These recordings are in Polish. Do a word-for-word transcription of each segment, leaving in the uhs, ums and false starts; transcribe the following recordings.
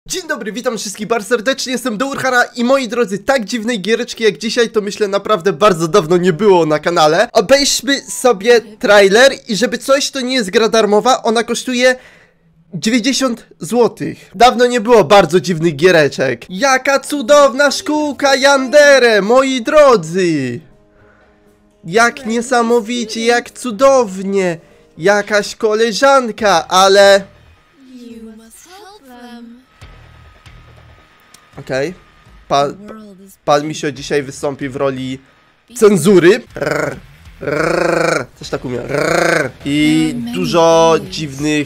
Dzień dobry, witam wszystkich bardzo serdecznie, jestem Dourhara i moi drodzy, tak dziwnej giereczki jak dzisiaj to myślę naprawdę bardzo dawno nie było na kanale. Obejrzmy sobie trailer i żeby coś to nie jest gra darmowa, ona kosztuje dziewięćdziesiąt złotych. Dawno nie było bardzo dziwnych giereczek. Jaka cudowna szkółka Yandere, moi drodzy! Jak niesamowicie, jak cudownie! Jakaś koleżanka, ale... Okej, okay. Pan, pan Misio dzisiaj wystąpi w roli cenzury. Rrr, rrr, też tak umiem. Rrr. I dużo dziwnych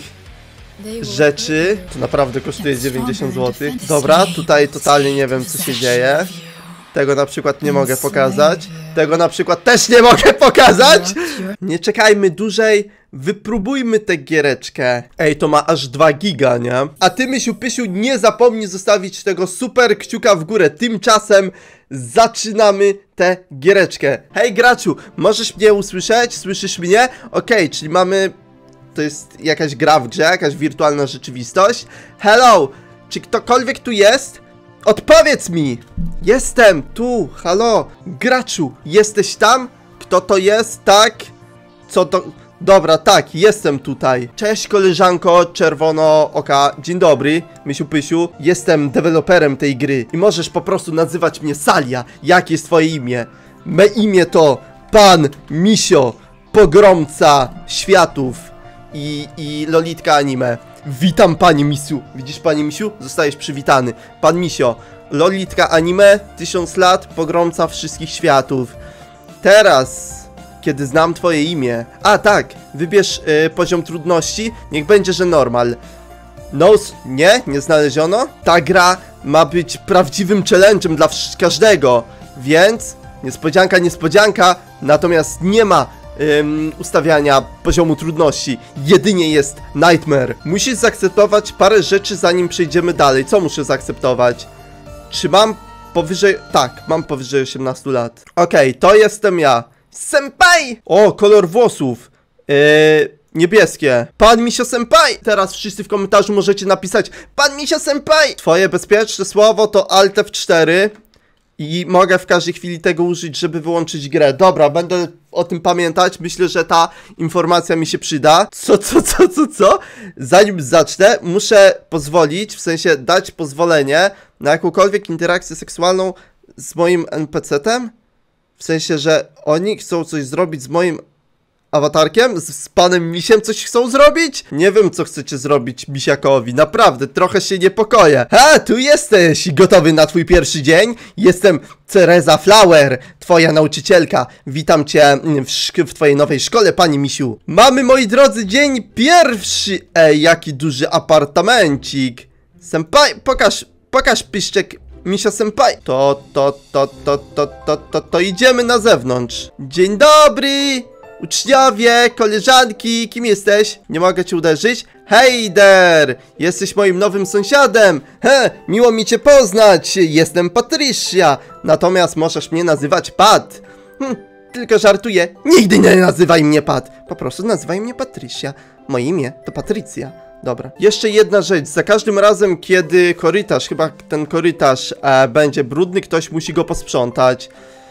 rzeczy. To naprawdę kosztuje dziewięćdziesiąt złotych. Dobra, tutaj totalnie nie wiem co się dzieje. Tego na przykład nie mogę pokazać. Tego na przykład też nie mogę pokazać. Nie czekajmy dłużej. Wypróbujmy tę giereczkę. Ej, to ma aż dwa giga, nie? A ty, Mysiu Pysiu, nie zapomnij zostawić tego super kciuka w górę. Tymczasem zaczynamy tę giereczkę. Hej, graczu, możesz mnie usłyszeć? Słyszysz mnie? Okej, okay, czyli mamy... To jest jakaś gra w grze, jakaś wirtualna rzeczywistość. Hello, czy ktokolwiek tu jest? Odpowiedz mi! Jestem tu, halo. Graczu, jesteś tam? Kto to jest? Tak? Co to... Dobra, tak, jestem tutaj. Cześć koleżanko czerwono-oka. Dzień dobry, Mysiu Pysiu. Jestem deweloperem tej gry i możesz po prostu nazywać mnie Salia. Jakie jest twoje imię? Me imię to Pan Misio, pogromca światów i, i lolitka anime. Witam, panie Misiu. Widzisz, panie Misiu? Zostajesz przywitany. Pan Misio, lolitka anime, tysiąc lat, pogromca wszystkich światów. Teraz... Kiedy znam twoje imię. A tak, wybierz y, poziom trudności. Niech będzie, że normal. No, nie, nie znaleziono. Ta gra ma być prawdziwym challenge'em dla każdego. Więc, niespodzianka, niespodzianka. Natomiast nie ma ym, ustawiania poziomu trudności. Jedynie jest Nightmare. Musisz zaakceptować parę rzeczy, zanim przejdziemy dalej. Co muszę zaakceptować? Czy mam powyżej... Tak, mam powyżej osiemnastu lat. Okej, okay, to jestem ja. Senpai! O, kolor włosów. Yy, niebieskie. Pan Misio Senpai! Teraz wszyscy w komentarzu możecie napisać Pan Misio Senpai! Twoje bezpieczne słowo to Alt F cztery. I mogę w każdej chwili tego użyć, żeby wyłączyć grę. Dobra, będę o tym pamiętać. Myślę, że ta informacja mi się przyda. Co, co, co, co, co? Zanim zacznę, muszę pozwolić, w sensie dać pozwolenie na jakąkolwiek interakcję seksualną z moim N P C-tem. W sensie, że oni chcą coś zrobić z moim awatarkiem, z, z panem Misiem coś chcą zrobić? Nie wiem, co chcecie zrobić Misiakowi, naprawdę, trochę się niepokoję. A, tu jesteś, gotowy na twój pierwszy dzień? Jestem Cereza Flower, twoja nauczycielka. Witam cię w, w twojej nowej szkole, pani Misiu. Mamy, moi drodzy, dzień pierwszy. Ej, jaki duży apartamencik. Senpai, pokaż, pokaż pyszczek. Misio Senpai. To, to, to, to, to, to, to, to idziemy na zewnątrz. Dzień dobry! Uczniowie, koleżanki, kim jesteś? Nie mogę cię uderzyć? Hej der! Jesteś moim nowym sąsiadem! He, miło mi cię poznać! Jestem Patrycja! Natomiast możesz mnie nazywać Pat. Hm, tylko żartuję. Nigdy nie nazywaj mnie Pat. Po prostu nazywaj mnie Patrycja. Moje imię to Patrycja. Dobra. Jeszcze jedna rzecz. Za każdym razem, kiedy korytarz, chyba ten korytarz e, będzie brudny, ktoś musi go posprzątać.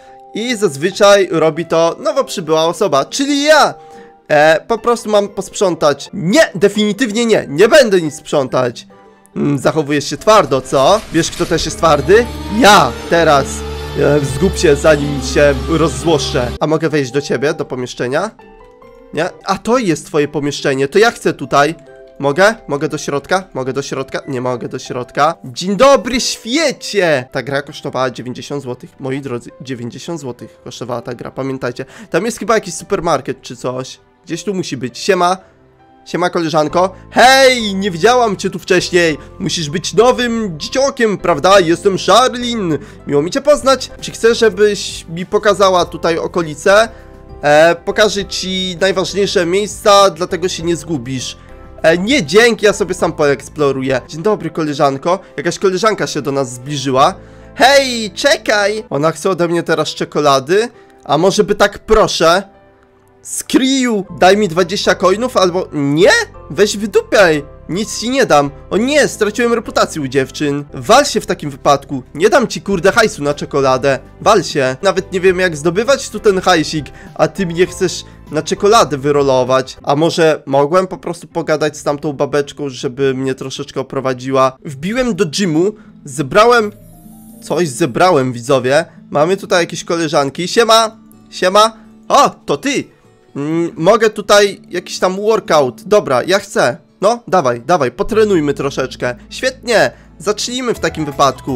I zazwyczaj robi to nowo przybyła osoba, czyli ja. E, po prostu mam posprzątać. Nie, definitywnie nie. Nie będę nic sprzątać. Hmm, zachowujesz się twardo, co? Wiesz, kto też jest twardy? Ja. Teraz. E, zgub się, zanim się rozzłoszczę. A mogę wejść do ciebie, do pomieszczenia? Nie? A to jest twoje pomieszczenie. To ja chcę tutaj. Mogę? Mogę do środka? Mogę do środka? Nie mogę do środka. Dzień dobry, świecie! Ta gra kosztowała dziewięćdziesiąt złotych. Moi drodzy, dziewięćdziesiąt złotych kosztowała ta gra, pamiętajcie. Tam jest chyba jakiś supermarket czy coś. Gdzieś tu musi być. Siema. Siema, koleżanko. Hej, nie widziałam cię tu wcześniej. Musisz być nowym dzieciakiem, prawda? Jestem Charlene. Miło mi cię poznać. Czy chcesz, żebyś mi pokazała tutaj okolice? E, pokażę ci najważniejsze miejsca, dlatego się nie zgubisz. E, nie, dzięki, ja sobie sam poeksploruję. Dzień dobry, koleżanko. Jakaś koleżanka się do nas zbliżyła. Hej, czekaj! Ona chce ode mnie teraz czekolady. A może by tak, proszę? Skriju, daj mi dwadzieścia coinów albo... Nie? Weź wydupiaj. Nic ci nie dam. O nie, straciłem reputację u dziewczyn. Wal się w takim wypadku. Nie dam ci kurde hajsu na czekoladę. Wal się. Nawet nie wiem jak zdobywać tu ten hajsik, a ty mnie chcesz na czekoladę wyrolować. A może mogłem po prostu pogadać z tamtą babeczką, żeby mnie troszeczkę oprowadziła. Wbiłem do gymu, zebrałem... Coś zebrałem, widzowie. Mamy tutaj jakieś koleżanki. Siema! Siema! O, to ty! Mm, mogę tutaj jakiś tam workout. Dobra, ja chcę. No, dawaj, dawaj, potrenujmy troszeczkę. Świetnie! Zacznijmy w takim wypadku.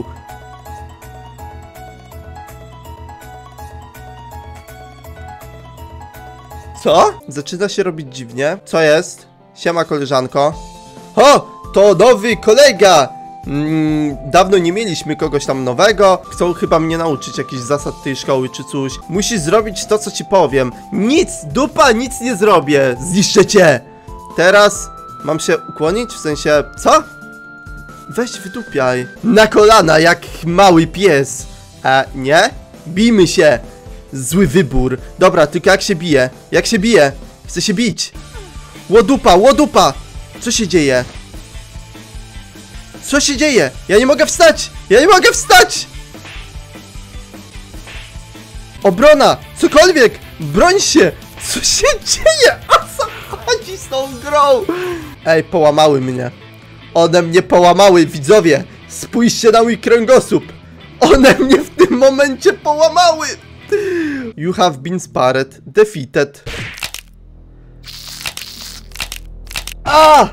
Co? Zaczyna się robić dziwnie. Co jest? Siema, koleżanko. O! To nowy kolega! Mm, dawno nie mieliśmy kogoś tam nowego. Chcą chyba mnie nauczyć jakichś zasad tej szkoły czy coś. Musisz zrobić to, co ci powiem. Nic, dupa, nic nie zrobię. Zniszczę cię. Teraz mam się ukłonić? W sensie, co? Weź wydupiaj. Na kolana, jak mały pies. E, nie? Bijmy się. Zły wybór. Dobra, tylko jak się bije? Jak się bije? Chcę się bić. Łodupa, łodupa. Co się dzieje? Co się dzieje? Ja nie mogę wstać! Ja nie mogę wstać! Obrona! Cokolwiek! Broń się! Co się dzieje? O co chodzi z tą grą? Ej, połamały mnie. One mnie połamały, widzowie! Spójrzcie na mój kręgosłup! One mnie w tym momencie połamały! You have been spared. Defeated. A!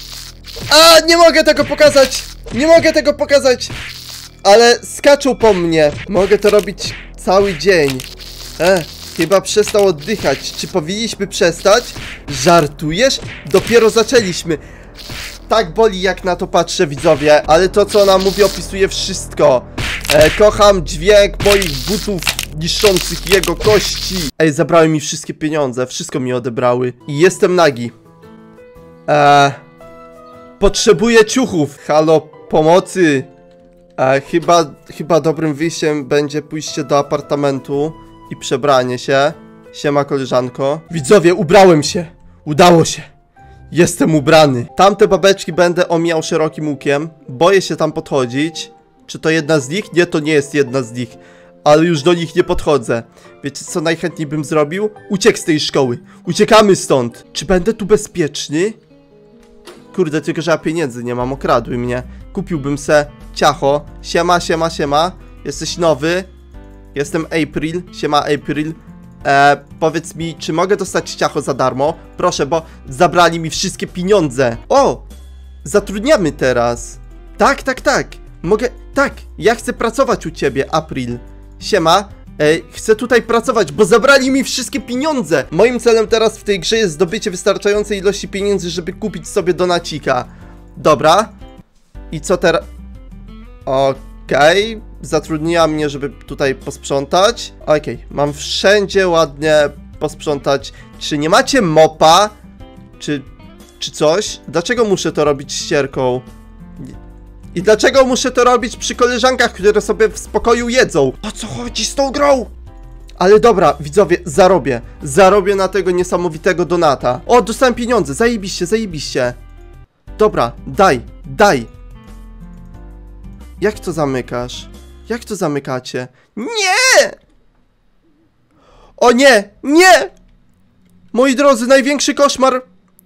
A, nie mogę tego pokazać! Nie mogę tego pokazać! Ale skaczą po mnie. Mogę to robić cały dzień. E, chyba przestał oddychać. Czy powinniśmy przestać? Żartujesz? Dopiero zaczęliśmy. Tak boli, jak na to patrzę, widzowie. Ale to, co ona mówi, opisuje wszystko. E, kocham dźwięk moich butów niszczących jego kości. Ej, zabrały mi wszystkie pieniądze. Wszystko mi odebrały. I jestem nagi. Eee... Potrzebuję ciuchów. Halo, pomocy. E, chyba, chyba dobrym wyjściem będzie pójście do apartamentu i przebranie się. Siema, koleżanko. Widzowie, ubrałem się. Udało się. Jestem ubrany. Tamte babeczki będę omijał szerokim łukiem. Boję się tam podchodzić. Czy to jedna z nich? Nie, to nie jest jedna z nich. Ale już do nich nie podchodzę. Wiecie, co najchętniej bym zrobił? Uciekł z tej szkoły. Uciekamy stąd. Czy będę tu bezpieczny? Kurde, tylko że ja pieniędzy nie mam, okradły mnie. Kupiłbym se ciacho. Siema, siema, siema. Jesteś nowy. Jestem April. Siema, April. E, powiedz mi, czy mogę dostać ciacho za darmo? Proszę, bo zabrali mi wszystkie pieniądze. O! Zatrudniamy teraz. Tak, tak, tak. Mogę... Tak, ja chcę pracować u ciebie, April. Siema. Ej, chcę tutaj pracować, bo zabrali mi wszystkie pieniądze. Moim celem teraz w tej grze jest zdobycie wystarczającej ilości pieniędzy, żeby kupić sobie donacika. Dobra. I co teraz? Okej. Okay. Zatrudniła mnie, żeby tutaj posprzątać. Okej, okay. Mam wszędzie ładnie posprzątać. Czy nie macie mopa? Czy... czy coś? Dlaczego muszę to robić ścierką? I dlaczego muszę to robić przy koleżankach, które sobie w spokoju jedzą? O co chodzi z tą grą? Ale dobra, widzowie, zarobię. Zarobię na tego niesamowitego donata. O, dostałem pieniądze, zajebiście, zajebiście. Dobra, daj, daj. Jak to zamykasz? Jak to zamykacie? Nie! O nie, nie! Moi drodzy, największy koszmar.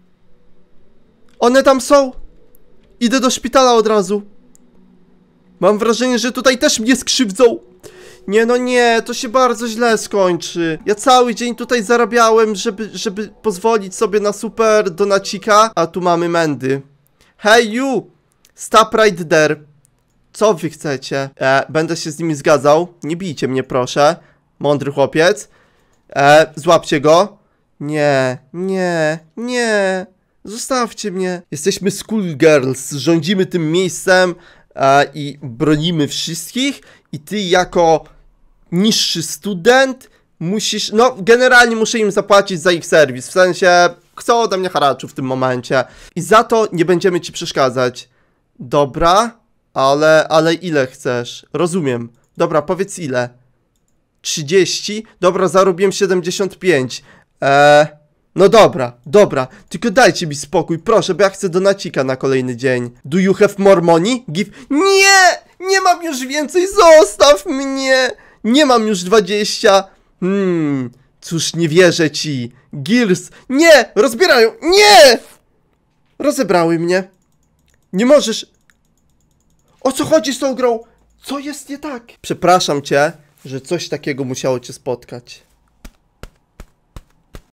One tam są. Idę do szpitala od razu. Mam wrażenie, że tutaj też mnie skrzywdzą. Nie, no nie, to się bardzo źle skończy. Ja cały dzień tutaj zarabiałem, żeby, żeby pozwolić sobie na super donacika. A tu mamy Mandy. Hey you! Stop right there. Co wy chcecie? E, będę się z nimi zgadzał. Nie bijcie mnie, proszę. Mądry chłopiec. E, złapcie go. Nie, nie, nie. Zostawcie mnie. Jesteśmy schoolgirls. Rządzimy tym miejscem e, i bronimy wszystkich. I ty jako niższy student musisz... No, generalnie muszę im zapłacić za ich serwis. W sensie, chcą ode mnie haraczu w tym momencie. I za to nie będziemy ci przeszkadzać. Dobra, ale, ale ile chcesz? Rozumiem. Dobra, powiedz ile. trzydzieści? Dobra, zarobiłem siedemdziesiąt pięć. Eee, No dobra, dobra, tylko dajcie mi spokój, proszę, bo ja chcę donacika na kolejny dzień. Do you have more money? Give... Nie! Nie mam już więcej, zostaw mnie! Nie mam już dwadzieścia. Hmm, cóż, nie wierzę ci. Gears, nie! Rozbierają, nie! Rozebrały mnie. Nie możesz... O co chodzi z tą grą? Co jest nie tak? Przepraszam cię, że coś takiego musiało cię spotkać.